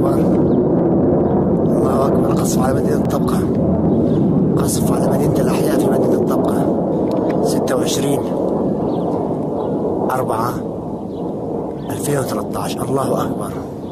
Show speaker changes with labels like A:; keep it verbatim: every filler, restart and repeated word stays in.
A: أكبر. الله أكبر. قصف على مدينة الطبقة. قصف على مدينة الأحياء في مدينة الطبقة. ستة وعشرين أربعة ألفين وثلاثة عشر. الله أكبر.